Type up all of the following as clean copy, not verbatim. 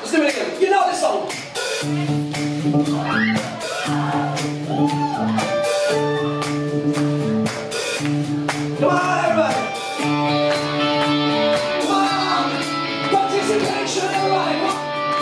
Let's do it again. You know this song. Come on, everybody. Come on. Participation, everybody.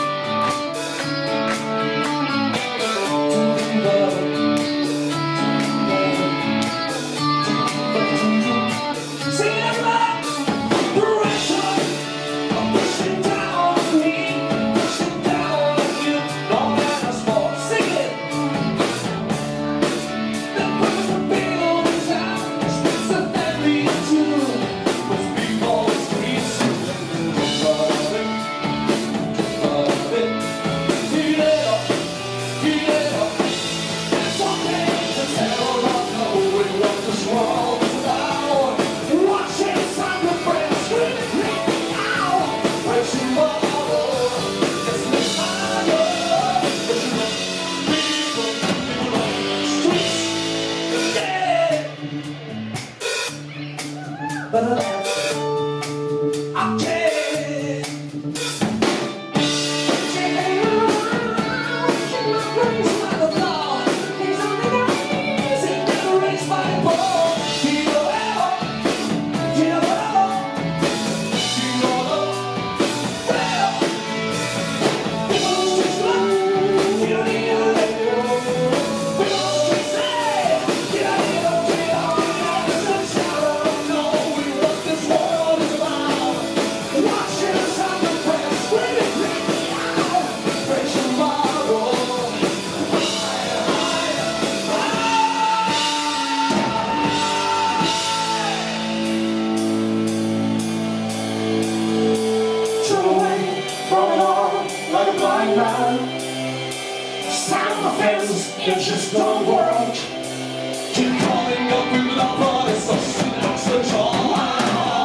Sound the fence, it just don't work. Keep calling up with the promise of snaps and joy.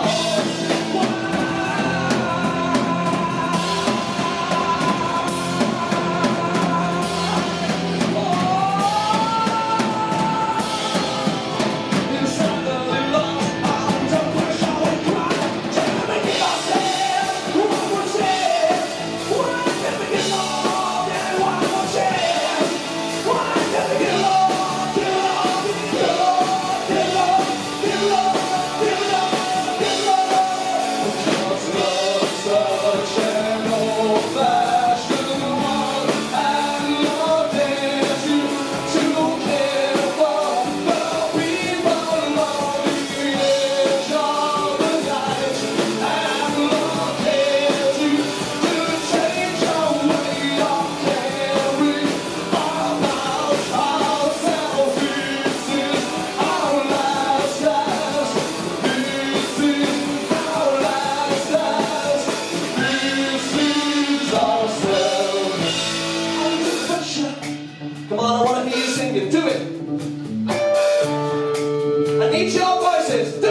Come on, I want to hear you sing it. Do it. I need your voices.